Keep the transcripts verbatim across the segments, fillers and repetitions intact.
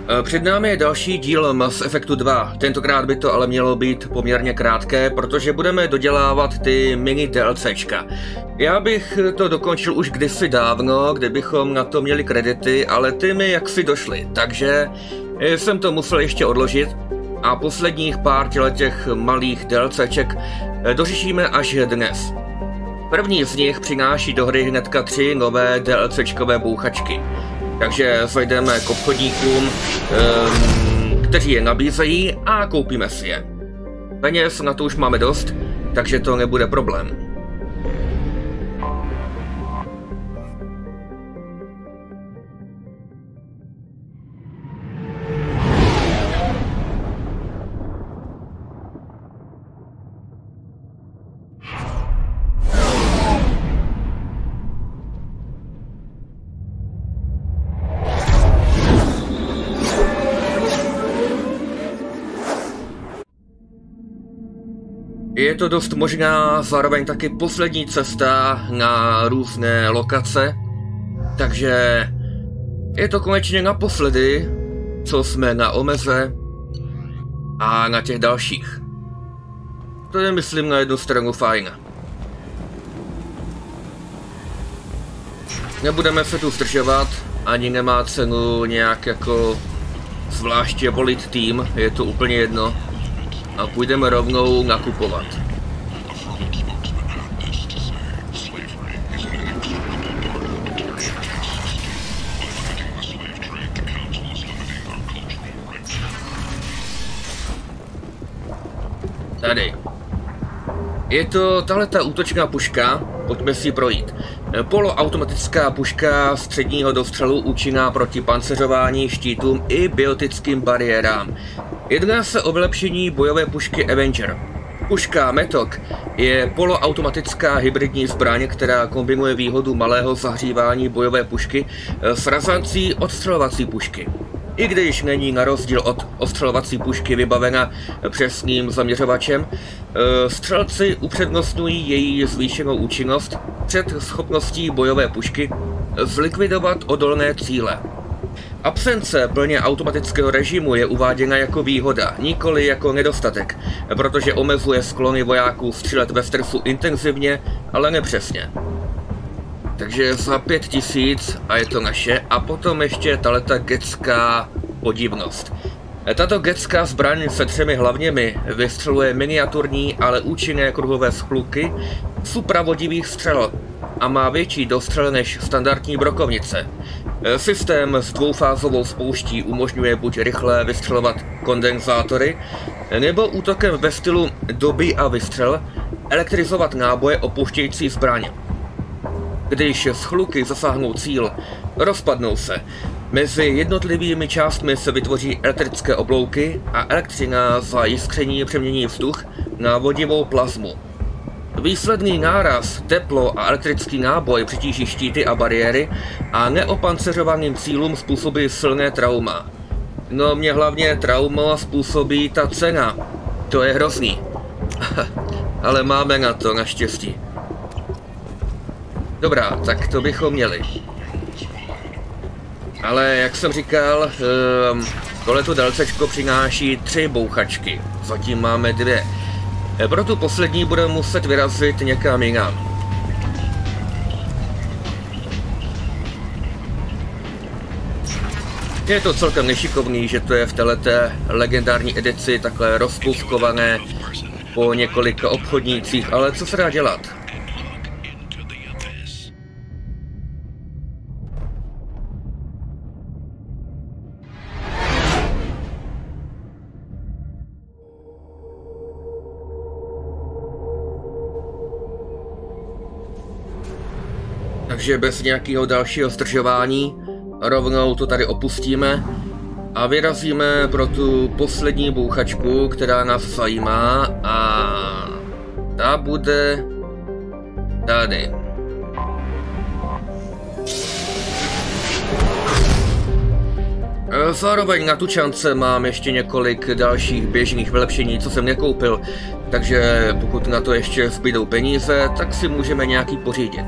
Před námi je další díl Mass Effectu dva, tentokrát by to ale mělo být poměrně krátké, protože budeme dodělávat ty mini DLCčka. Já bych to dokončil už kdysi dávno, kdybychom na to měli kredity, ale ty mi jaksi došly, takže jsem to musel ještě odložit a posledních pár těch malých DLCček dořešíme až dnes. První z nich přináší do hry hnedka tři nové DLCčkové bouchačky. Takže zajdeme k obchodníkům, kteří je nabízejí a koupíme si je. Peněz na to už máme dost, takže to nebude problém. Je to dost možná zároveň taky poslední cesta na různé lokace, takže je to konečně naposledy, co jsme na Omeze a na těch dalších. To je, myslím, na jednu stranu fajn. Nebudeme se tu zdržovat, ani nemá cenu nějak jako zvláště volit tým, je to úplně jedno. A půjdeme rovnou nakupovat. Tady. Je to tahleta útočná puška, pojďme si projít. Poloautomatická puška středního dostřelu účinná proti panceřování, štítům i biotickým bariérám. Jedná se o vylepšení bojové pušky Avenger. Puška Metok je poloautomatická hybridní zbraň, která kombinuje výhodu malého zahřívání bojové pušky s razancí odstřelovací pušky. I když není na rozdíl od odstřelovací pušky vybavena přesným zaměřovačem, střelci upřednostňují její zvýšenou účinnost před schopností bojové pušky zlikvidovat odolné cíle. Absence plně automatického režimu je uváděna jako výhoda, nikoli jako nedostatek, protože omezuje sklony vojáků střílet ve stresu intenzivně, ale nepřesně. Takže za pět tisíc a je to naše, a potom ještě tahleta getská podivnost. Tato getská zbraň se třemi hlavněmi vystřeluje miniaturní, ale účinné kruhové schluky supravodivých střel a má větší dostřel než standardní brokovnice. Systém s dvoufázovou spouští umožňuje buď rychle vystřelovat kondenzátory, nebo útokem ve stylu doby a vystřel elektrizovat náboje opouštějící zbraň. Když schluky zasáhnou cíl, rozpadnou se. Mezi jednotlivými částmi se vytvoří elektrické oblouky a elektřina za jiskření přemění vzduch na vodivou plazmu. Výsledný náraz, teplo a elektrický náboj přitíží štíty a bariéry a neopanceřovaným cílům způsobí silné trauma. No mě hlavně trauma způsobí ta cena. To je hrozný. Ale máme na to naštěstí. Dobrá, tak to bychom měli. Ale jak jsem říkal, um, tohleto DLCčko přináší tři bouchačky. Zatím máme dvě. Pro tu poslední budeme muset vyrazit někam jinam. Je to celkem nešikovný, že to je v této legendární edici takhle rozpuskované po několika obchodnících, ale co se dá dělat? Takže bez nějakého dalšího zdržování rovnou to tady opustíme a vyrazíme pro tu poslední bouchačku, která nás zajímá, a ta bude tady. Zároveň na tučance mám ještě několik dalších běžných vylepšení, co jsem nekoupil, takže pokud na to ještě zbydou peníze, tak si můžeme nějaký pořídit.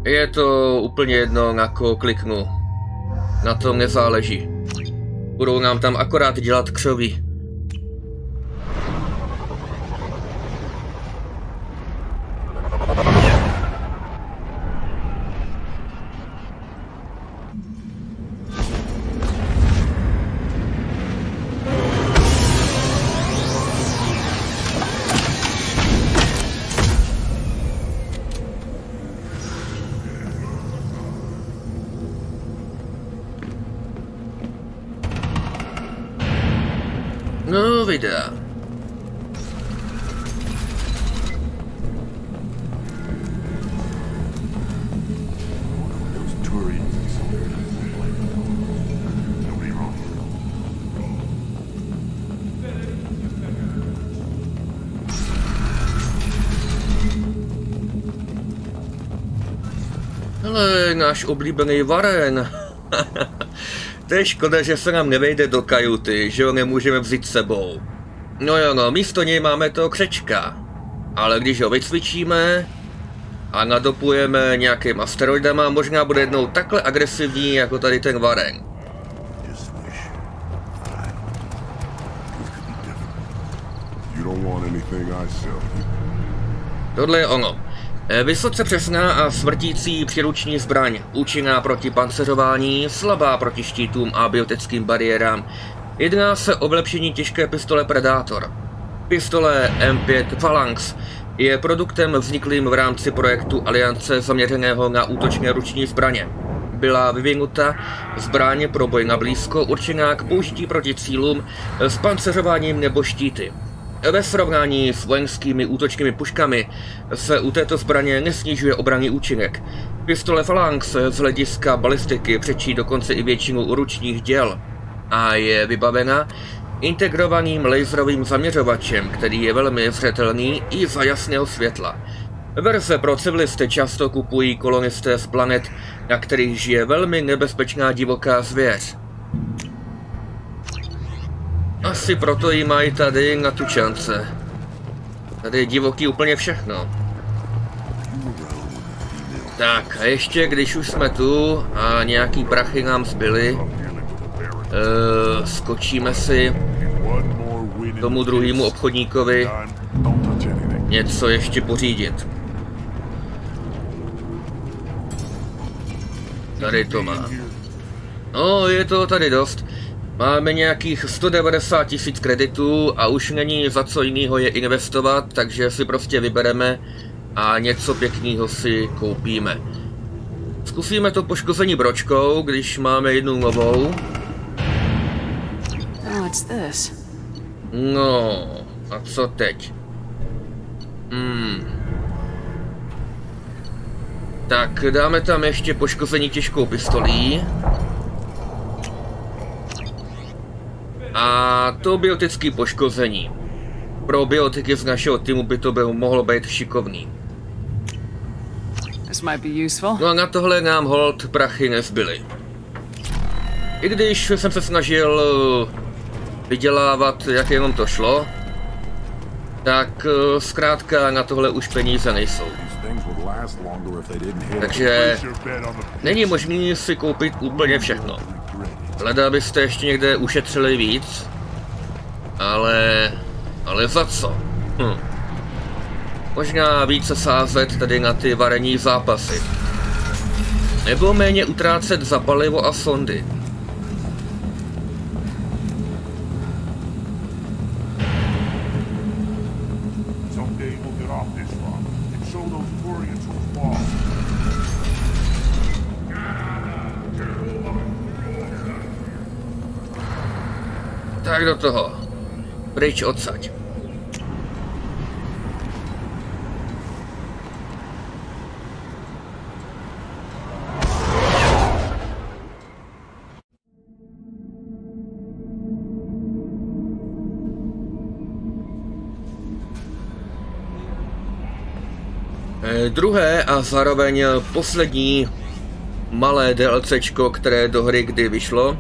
Je to úplně jedno, na koho kliknu. Na tom nezáleží. Budou nám tam akorát dělat křoví. No, videa. Hele, náš oblíbený Warren. To je škoda, že se nám nevejde do kajuty, že ho nemůžeme vzít s sebou. No jo, no, místo něj máme toho křečka. Ale když ho vycvičíme a nadopujeme nějakým asteroidama, možná bude jednou takhle agresivní jako tady ten Warren. Tohle je ono. Vysoce přesná a smrtící příruční zbraň, účinná proti panceřování, slabá proti štítům a biotickým bariérám. Jedná se o vylepšení těžké pistole Predator. Pistole M pět Phalanx je produktem vzniklým v rámci projektu Aliance zaměřeného na útočné ruční zbraně. Byla vyvinuta zbraň pro boj na blízko, určená k použití proti cílům s panceřováním nebo štíty. Ve srovnání s vojenskými útočnými puškami se u této zbraně nesnižuje obranný účinek. Pistole Phalanx z hlediska balistiky přečí dokonce i většinu ručních děl a je vybavena integrovaným laserovým zaměřovačem, který je velmi zřetelný i za jasného světla. Verze pro civilisty často kupují kolonisté z planet, na kterých žije velmi nebezpečná divoká zvěř. Asi proto ji mají tady na tučance. Tady je divoký úplně všechno. Tak a ještě když už jsme tu a nějaký prachy nám zbyly, uh, skočíme si tomu druhému obchodníkovi něco ještě pořídit. Tady to má. No, je to tady dost. Máme nějakých sto devadesát tisíc kreditů a už není za co jiného je investovat, takže si prostě vybereme a něco pěkného si koupíme. Zkusíme to poškození bročkou, když máme jednu novou. No, a co teď? Hmm. Tak dáme tam ještě poškození těžkou pistolí. A to biotické poškození. Pro biotiky z našeho týmu by to bylo mohlo být šikovný. No a na tohle nám hold prachy nezbyly. I když jsem se snažil vydělávat, jak jenom to šlo, tak zkrátka na tohle už peníze nejsou. Takže není možné si koupit úplně všechno. Leda byste ještě někde ušetřili víc, ale, ale za co? Hm. Možná více sázet tady na ty varení zápasy. Nebo méně utrácet za palivo a sondy. Tak do toho. Pryč odsaď. E, druhé a zároveň poslední malé DLCčko, které do hry kdy vyšlo,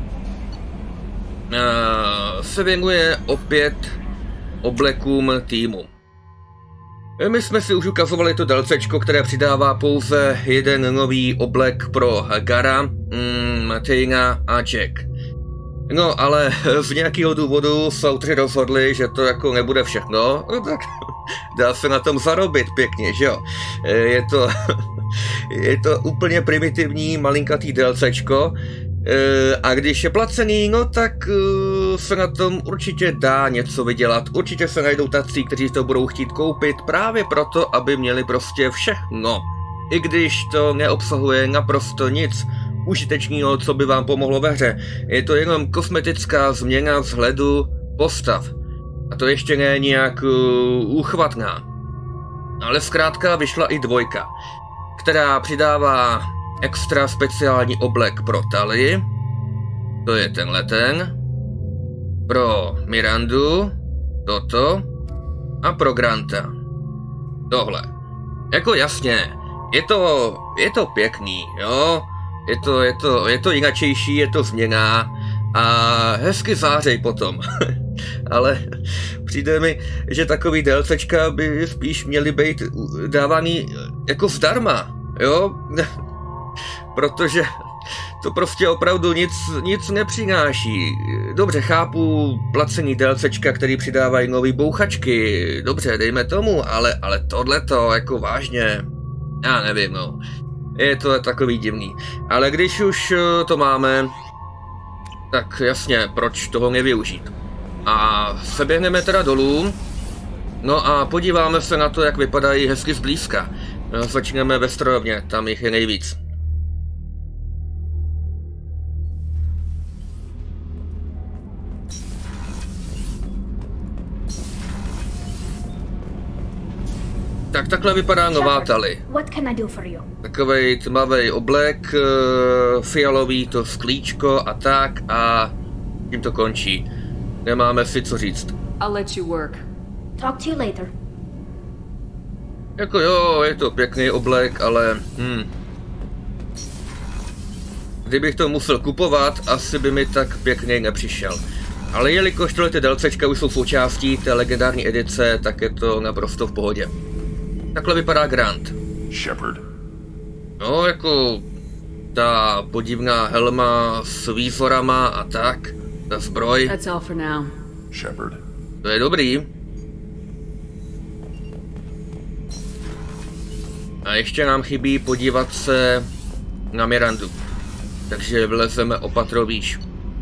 se věnuje opět oblekům týmu. My jsme si už ukazovali to DLCčko, které přidává pouze jeden nový oblek pro Gara, mm, Martina a Jack. No, ale z nějakého důvodu se autoři rozhodli, že to jako nebude všechno, no tak dá se na tom zarobit pěkně, že jo. Je to, je to úplně primitivní, malinkatý DLCčko, a když je placený, no tak se na tom určitě dá něco vydělat. Určitě se najdou tací, kteří to budou chtít koupit právě proto, aby měli prostě všechno. I když to neobsahuje naprosto nic užitečného, co by vám pomohlo ve hře. Je to jenom kosmetická změna vzhledu postav. A to ještě ne nějak uh, uchvatná. Ale zkrátka vyšla i dvojka, která přidává extra speciální oblek pro Tali. To je tenhle ten. Pro Mirandu. Toto. A pro Granta. Tohle. Jako jasně. Je to, je to pěkný, jo. Je to, je to, je to jinačejší, je to změna a hezky zářej potom. Ale přijde mi, že takový DLCčka by spíš měly být dávaný jako zdarma, jo? Protože to prostě opravdu nic, nic nepřináší. Dobře, chápu placení DLCčka, který přidávají nový bouchačky, dobře, dejme tomu, ale, ale tohleto, jako vážně, já nevím, no. Je to takový divný. Ale když už to máme, tak jasně, proč toho nevyužít. A se běhneme teda dolů, no a podíváme se na to, jak vypadají hezky zblízka. Začneme ve strojovně, tam jich je nejvíc. Tak takhle vypadá nová Tali. Takovej tmavý oblek, fialový to sklíčko a tak a tím to končí. Nemáme si co říct. I'll let you work. Talk to you later. Jako jo, je to pěkný oblek, ale hm. Kdybych to musel kupovat, asi by mi tak pěkně nepřišel. Ale jelikož tohle ty DLCčka už jsou součástí té legendární edice, tak je to naprosto v pohodě. Takhle vypadá Grant. Shepard. No, jako ta podivná helma s výzorama a tak, ta zbroj. That's all for now. Shepard. To je dobrý. A ještě nám chybí podívat se na Mirandu. Takže vlezeme o patro výš.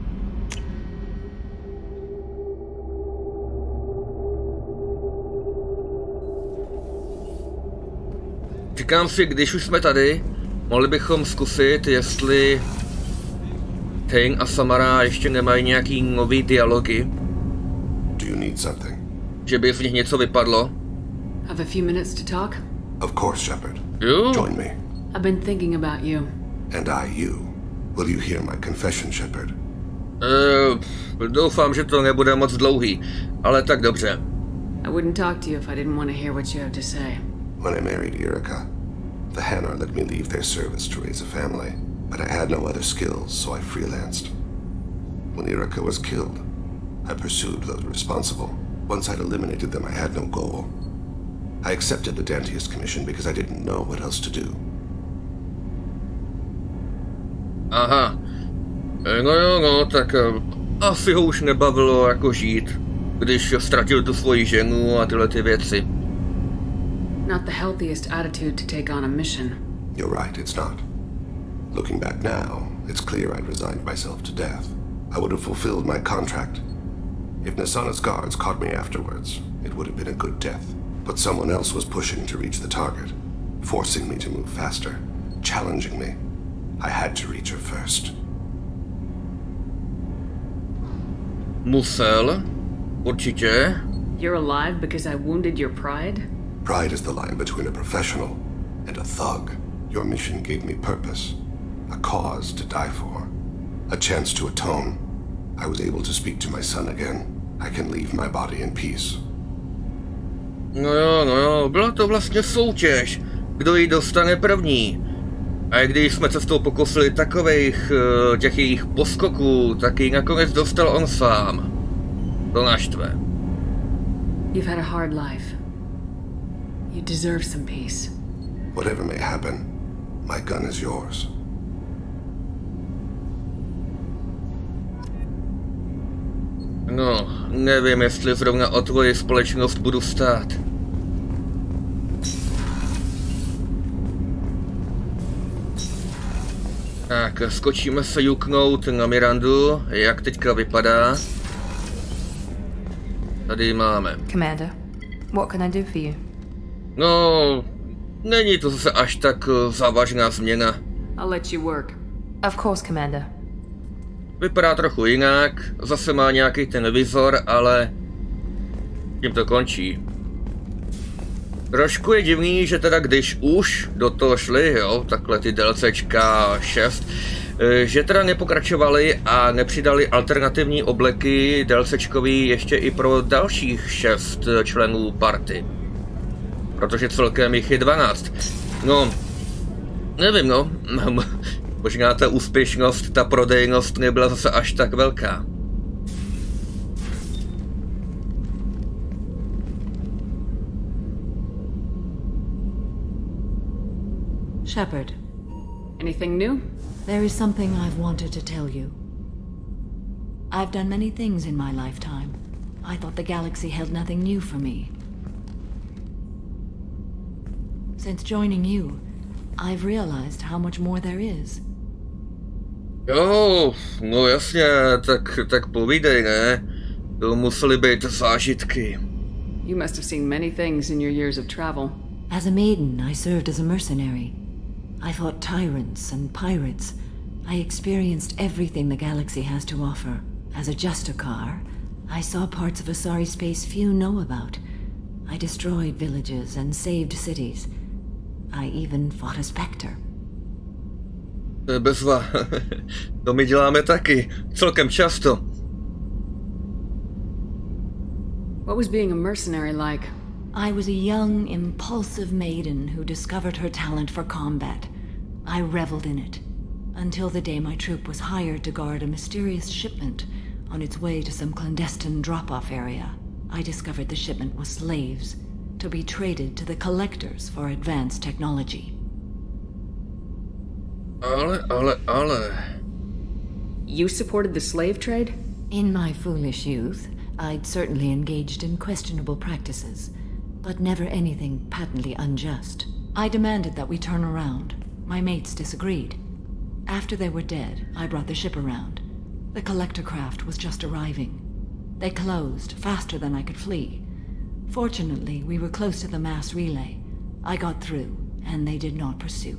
Říkám si, když už jsme tady, mohli bychom zkusit, jestli Thane a Samara ještě nemají nějaký nový dialogy. Do you need something? Že by z nich něco vypadlo. Have a few minutes to talk? Of course, Shepard. Jo. Join me. I've been thinking about you. And I you. Will you hear my confession, Shepard? Uh, doufám, že to nebude moc dlouhý, ale tak dobře. I wouldn't talk to you if I didn't want to hear what you have to say. When I married Erica, the Hanar let me leave their service to raise a family, but I had no other skills, so I freelanced. When Erica was killed, I pursued those responsible. Once I'd eliminated them, I had no goal. I accepted the Dantiest commission because I didn't know what else to do. Aha. No jo, no, tak uh, asi ho už nebavilo jako žít, když ztratil tu svoji ženu a tyhle ty věci. Not the healthiest attitude to take on a mission. You're right, it's not. Looking back now, it's clear I'd resigned myself to death. I would have fulfilled my contract. If Nasana's guards caught me afterwards, it would have been a good death. But someone else was pushing to reach the target, forcing me to move faster, challenging me. I had to reach her first. Musel? Určitě? You're alive because I wounded your pride? Pride is the line between a professional and a thug. Your mission gave me purpose, a cause to die for, a chance to atone. I was able to speak to my son again. I can leave my body in peace. No jo, no jo, byla to vlastně soutěž, kdo ji dostane první. A když jsme se s tou pokusili takových těch jejich poskoků, tak ji nakonec dostal on sám. To naštve. You've had a hard life. You deserve some peace. Whatever may happen, my gun is yours. No, nevím, jestli zrovna o tvoji společnost budu stát. Tak, skočíme se juknout na Mirandu, jak teďka vypadá. Tady máme. Commander, what can I do for you? No, není to zase až tak závažná změna. I'll let you work. Of course, Commander. Vypadá trochu jinak, zase má nějaký ten vizor, ale tím to končí. Trošku je divný, že teda když už do toho šli, jo, takhle ty DLCčka šest, že teda nepokračovali a nepřidali alternativní obleky DLCčkový ještě i pro dalších šest členů party. Protože celkem jich je dvanáct. No, nevím, no. Možná ta úspěšnost, ta prodejnost nebyla zase až tak velká. Shepard. Anything new? There is something I've wanted to tell you. I've done many things in my lifetime. I thought the galaxy held nothing new for me. Since joining you, I've realized how much more there is. Jo, no jasně, tak, tak povídej, ne? To musely být zážitky. You must have seen many things in your years of travel. As a maiden, I served as a mercenary. I fought tyrants and pirates. I experienced everything the galaxy has to offer. As a Justicar, I saw parts of Asari space few know about. I destroyed villages and saved cities. I even fought a Spectre. Bezva, to my děláme taky, celkem často. What was being a mercenary like? I was a young, impulsive maiden who discovered her talent for combat. I reveled in it, until the day my troop was hired to guard a mysterious shipment on its way to some clandestine drop-off area. I discovered the shipment was slaves, to be traded to the collectors for advanced technology. Ale, ale, ale... You supported the slave trade? In my foolish youth, I'd certainly engaged in questionable practices, but never anything patently unjust. I demanded that we turn around. My mates disagreed. After they were dead, I brought the ship around. The collector craft was just arriving. They closed faster than I could flee. Fortunately, we were close to the mass relay. I got through, and they did not pursue.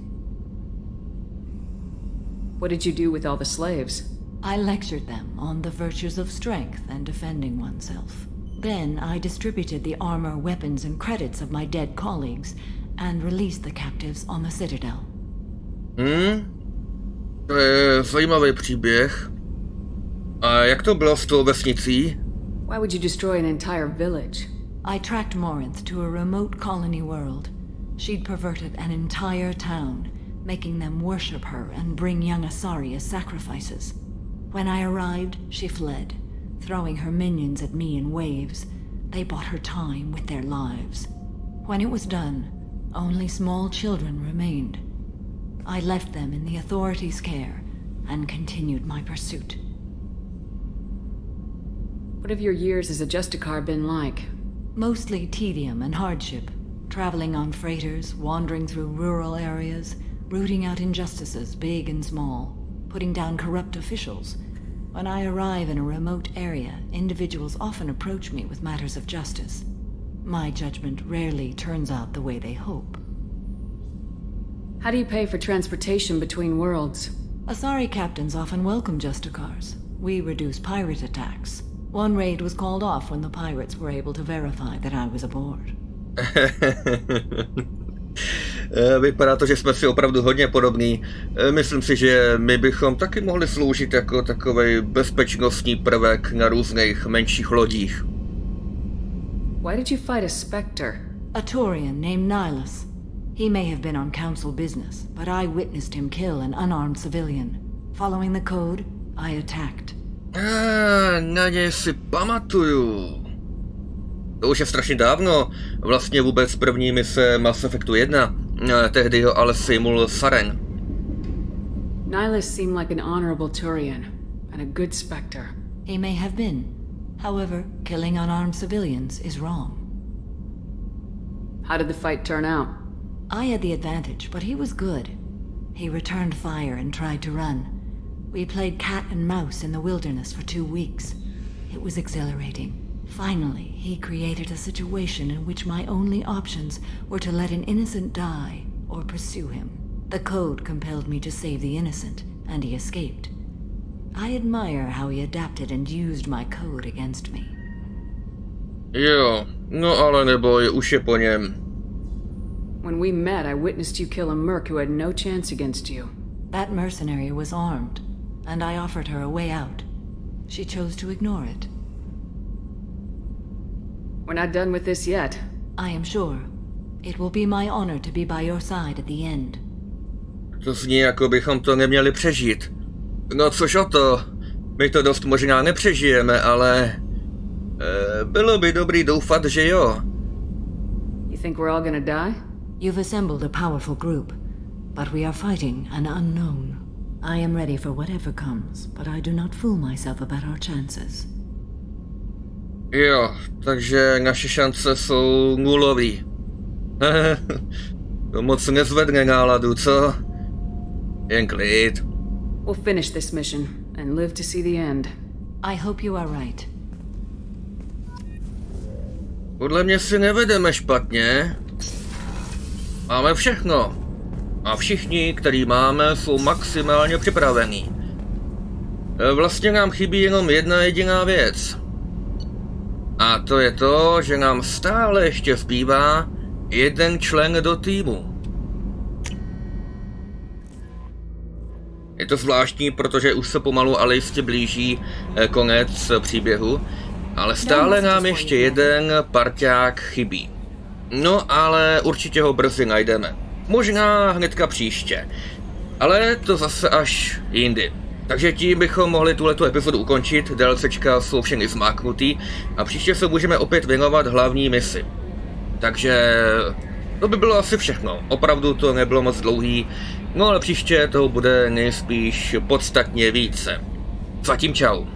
What did you do with all the slaves? I lectured them on the virtues of strength and defending oneself. Then I distributed the armor, weapons, and credits of my dead colleagues and released the captives on the Citadel. Hmm? To je zajímavý příběh. A jak to bylo s tou vesnicí? Why would you destroy an entire village? I tracked Morinth to a remote colony world. She'd perverted an entire town, making them worship her and bring young Asari as sacrifices. When I arrived, she fled, throwing her minions at me in waves. They bought her time with their lives. When it was done, only small children remained. I left them in the authorities' care and continued my pursuit. What have your years as a Justicar been like? Mostly tedium and hardship, traveling on freighters, wandering through rural areas, rooting out injustices, big and small, putting down corrupt officials. When I arrive in a remote area, individuals often approach me with matters of justice. My judgment rarely turns out the way they hope. How do you pay for transportation between worlds? Asari captains often welcome Justicars. We reduce pirate attacks. One raid was called off when the pirates were able to verify that I was aboard. Vypadá to, že jsme si opravdu hodně podobní. Myslím si, že my bychom taky mohli sloužit jako takovej bezpečnostní prvek na různých menších lodích. Why did you fight a Spectre? A Turian named Nihilus. He may have been on council business, but I witnessed him kill an unarmed civilian. Following the code, I attacked. Ah, na něj si pamatuju. To už je strašně dávno, vlastně vůbec první mise Mass Effectu jedna, tehdy ho ale sejmul Saren. Nihilus seemed like an honorable Turian, and a good Spectre. He may have been. However, killing unarmed civilians is wrong. How did the fight turn out? I had the advantage, but he was good. He returned fire and tried to run. We played cat and mouse in the wilderness for two weeks. It was exhilarating. Finally, he created a situation in which my only options were to let an innocent die or pursue him. The code compelled me to save the innocent, and he escaped. I admire how he adapted and used my code against me. Jo, no ale neboj, už je po něm. When we met, I witnessed you kill a merc who had no chance against you. That mercenary was armed, and I offered her a way out. She chose to ignore it. We're not done with this yet. I am sure. It will be my honor to be by your side at the end. To zní, jako bychom to neměli přežít. No což o to, my to dost možná nepřežijeme, ale... E, bylo by dobrý doufat, že jo. You think we're all gonna die? You've assembled a powerful group, but we are fighting an unknown. I am ready for whatever comes, but I do not fool myself about our chances. Jo, takže naše šance jsou nulový. To moc nezvedne náladu, co? Jen klid. We'll finish this mission and live to see the end. I hope you are right. Podle mě si nevedeme špatně. Máme všechno. A všichni, který máme, jsou maximálně připravení. Vlastně nám chybí jenom jedna jediná věc. A to je to, že nám stále ještě zbývá jeden člen do týmu. Je to zvláštní, protože už se pomalu ale jistě blíží konec příběhu, ale stále nám ještě jeden parťák chybí. No ale určitě ho brzy najdeme. Možná hnedka příště. Ale to zase až jindy. Takže tím bychom mohli tuhletu epizodu ukončit, DLCčka jsou všechny zmáknutý a příště se můžeme opět věnovat hlavní misi. Takže to by bylo asi všechno. Opravdu to nebylo moc dlouhý, no ale příště toho bude nejspíš podstatně více. Zatím čau.